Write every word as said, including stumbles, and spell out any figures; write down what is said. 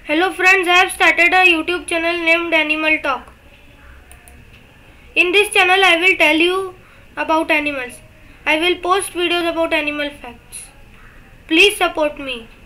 Hello friends, I have started a YouTube channel named Animal Talk. In this channel I will tell you about animals. I will post videos about animal facts. Please support me.